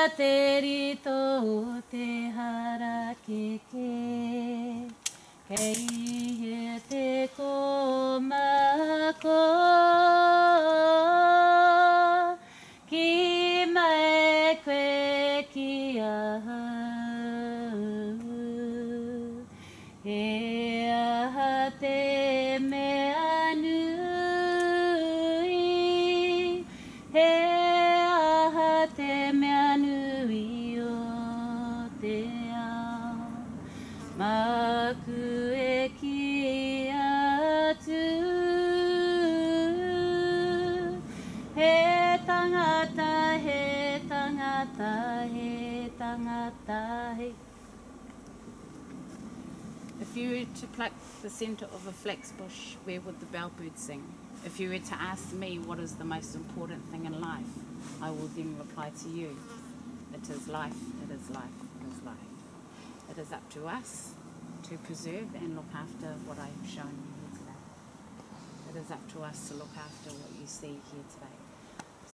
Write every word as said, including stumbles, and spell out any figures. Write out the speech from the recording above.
te rito o te hara ke ke. Kei e te komako. Ki mai koe ki ahau. He aha te mea nui. He aha te mea nui o te ao. Maku e ki atu. He tangata, he tangata, he tangata, he. If you were to pluck the centre of a flax bush, where would the bellbird sing? If you were to ask me what is the most important thing in life, I will then reply to you. It is life, it is life, it is life. It is up to us to preserve and look after what I have shown you here today. It is up to us to look after what you see here today.